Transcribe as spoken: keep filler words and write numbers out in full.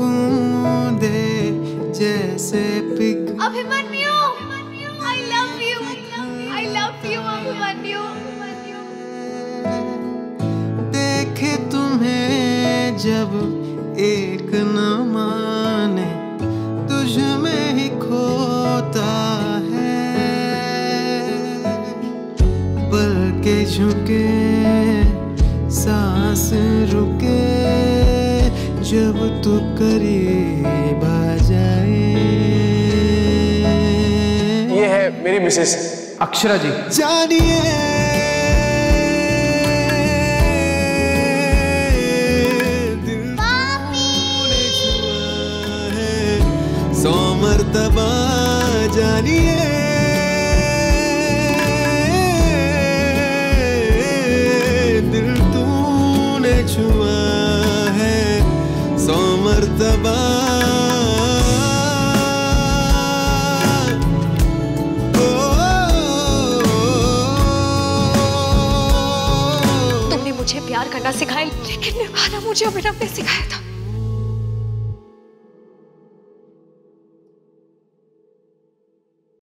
बूंदे जैसे पिघ Abhimanyu, I love you, I love you Abhimanyu. देखे तुम्हें जब एक न माने तुझ में ही खोता है, पल के झुके सांस रुके जब तू करीब आ जाए। ये है मेरी मिसेस अक्षरा जी। जानिए दिल तूने छुआ है सौ मर्तबा, जानिए दिल तूने छुआ है सौ मर्तबा। तुमने मुझे प्यार करना सिखाया, लेकिन निभाना मुझे अभिनव ने सिखाया था।